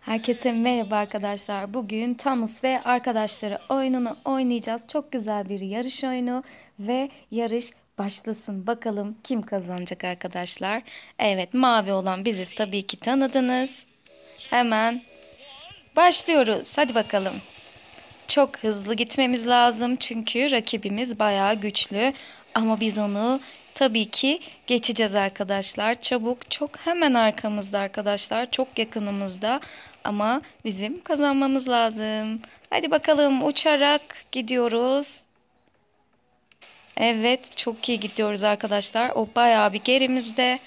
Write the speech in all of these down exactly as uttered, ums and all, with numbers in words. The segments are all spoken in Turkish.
Herkese merhaba arkadaşlar. Bugün Thomas ve arkadaşları oyununu oynayacağız. Çok güzel bir yarış oyunu ve yarış başlasın. Bakalım kim kazanacak arkadaşlar. Evet, mavi olan biziz, tabii ki tanıdınız. Hemen başlıyoruz. Hadi bakalım. Çok hızlı gitmemiz lazım çünkü rakibimiz bayağı güçlü. Ama biz onu tabii ki geçeceğiz arkadaşlar. Çabuk, çok hemen arkamızda arkadaşlar. Çok yakınımızda ama bizim kazanmamız lazım. Hadi bakalım, uçarak gidiyoruz. Evet, çok iyi gidiyoruz arkadaşlar. O bayağı bir gerimizde.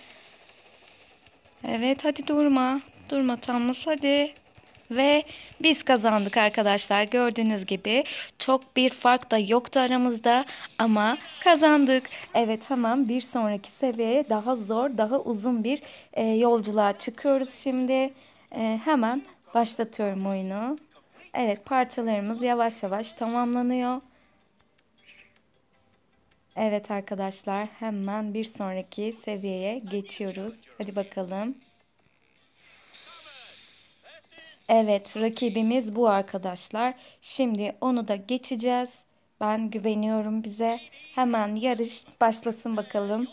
Evet, hadi durma. Durma Thomas, hadi. Ve biz kazandık arkadaşlar. Gördüğünüz gibi çok bir fark da yoktu aramızda ama kazandık. Evet, hemen bir sonraki seviyeye, daha zor, daha uzun bir e, yolculuğa çıkıyoruz şimdi. E, hemen başlatıyorum oyunu. Evet, parçalarımız yavaş yavaş tamamlanıyor. Evet arkadaşlar, hemen bir sonraki seviyeye geçiyoruz. Hadi bakalım. Evet, rakibimiz bu arkadaşlar. Şimdi onu da geçeceğiz. Ben güveniyorum bize. Hemen yarış başlasın bakalım.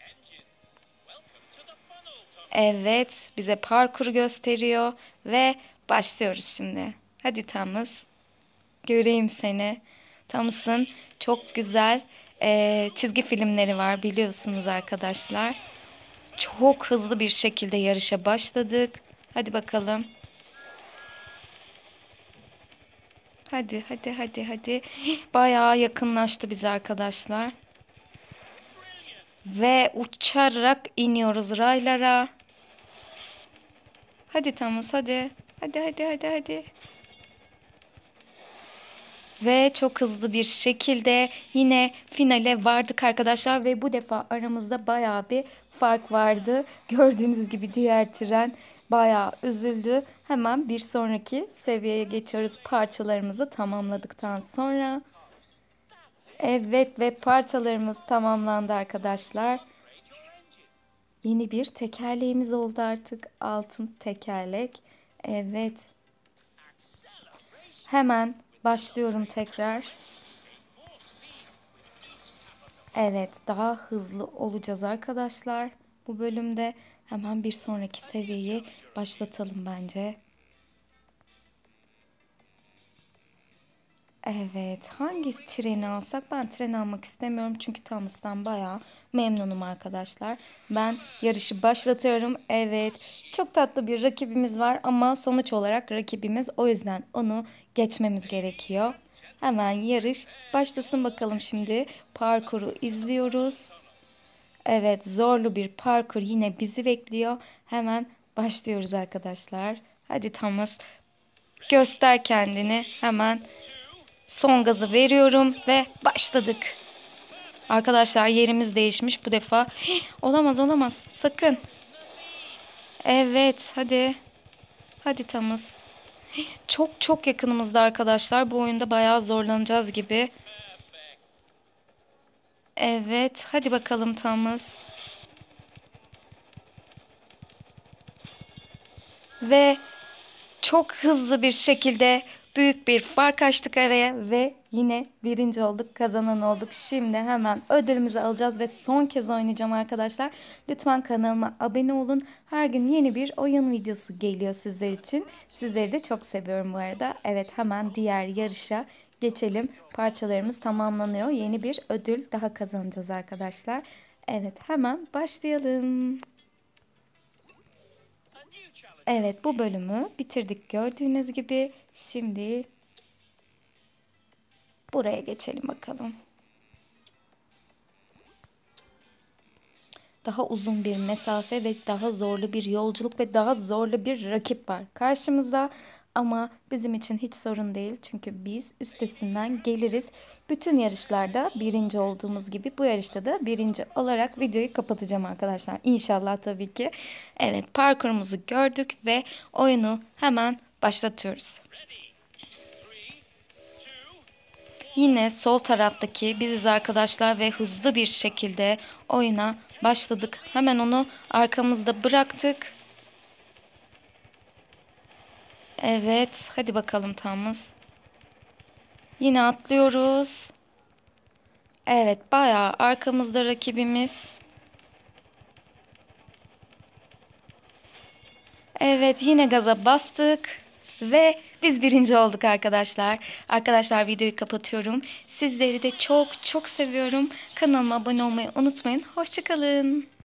Evet, bize parkuru gösteriyor ve başlıyoruz şimdi. Hadi Thomas, göreyim seni. Thomas'ın çok güzel eee, çizgi filmleri var, biliyorsunuz arkadaşlar. Çok hızlı bir şekilde yarışa başladık. Hadi bakalım. Hadi hadi hadi hadi. Bayağı yakınlaştı bize arkadaşlar. Ve uçarak iniyoruz raylara. Hadi Thomas, hadi. Hadi hadi hadi hadi. Ve çok hızlı bir şekilde yine finale vardık arkadaşlar. Ve bu defa aramızda bayağı bir fark vardı. Gördüğünüz gibi diğer tren bayağı üzüldü. Hemen bir sonraki seviyeye geçiyoruz parçalarımızı tamamladıktan sonra. Evet, ve parçalarımız tamamlandı arkadaşlar. Yeni bir tekerleğimiz oldu artık. Altın tekerlek. Evet. Hemen başlıyorum tekrar. Evet, daha hızlı olacağız arkadaşlar. Bu bölümde hemen bir sonraki seviyeyi başlatalım bence. Evet, hangi treni alsak? Ben tren almak istemiyorum çünkü Thomas'tan bayağı memnunum arkadaşlar. Ben yarışı başlatıyorum. Evet, çok tatlı bir rakibimiz var ama sonuç olarak rakibimiz, o yüzden onu geçmemiz gerekiyor. Hemen yarış başlasın bakalım şimdi. Parkuru izliyoruz. Evet, zorlu bir parkur yine bizi bekliyor. Hemen başlıyoruz arkadaşlar. Hadi Thomas, göster kendini hemen. Son gazı veriyorum ve başladık. Arkadaşlar, yerimiz değişmiş bu defa. Hii, olamaz olamaz, sakın. Evet, hadi. Hadi Thomas. Hii, çok çok yakınımızda arkadaşlar. Bu oyunda bayağı zorlanacağız gibi. Evet, hadi bakalım Thomas. Ve çok hızlı bir şekilde büyük bir fark açtık araya ve yine birinci olduk, kazanan olduk. Şimdi hemen ödülümüzü alacağız ve son kez oynayacağım arkadaşlar. Lütfen kanalıma abone olun. Her gün yeni bir oyun videosu geliyor sizler için. Sizleri de çok seviyorum bu arada. Evet, hemen diğer yarışa geçelim. Parçalarımız tamamlanıyor. Yeni bir ödül daha kazanacağız arkadaşlar. Evet, hemen başlayalım. Evet, bu bölümü bitirdik gördüğünüz gibi. Şimdi buraya geçelim bakalım. Daha uzun bir mesafe ve daha zorlu bir yolculuk ve daha zorlu bir rakip var karşımızda. Ama bizim için hiç sorun değil. Çünkü biz üstesinden geliriz. Bütün yarışlarda birinci olduğumuz gibi bu yarışta da birinci olarak videoyu kapatacağım arkadaşlar. İnşallah tabii ki. Evet, parkurumuzu gördük ve oyunu hemen başlatıyoruz. Yine sol taraftaki biziz arkadaşlar ve hızlı bir şekilde oyuna başladık. Hemen onu arkamızda bıraktık. Evet, hadi bakalım Thomas. Yine atlıyoruz. Evet, bayağı arkamızda rakibimiz. Evet, yine gaza bastık ve biz birinci olduk arkadaşlar. Arkadaşlar videoyu kapatıyorum. Sizleri de çok çok seviyorum. Kanalıma abone olmayı unutmayın. Hoşça kalın.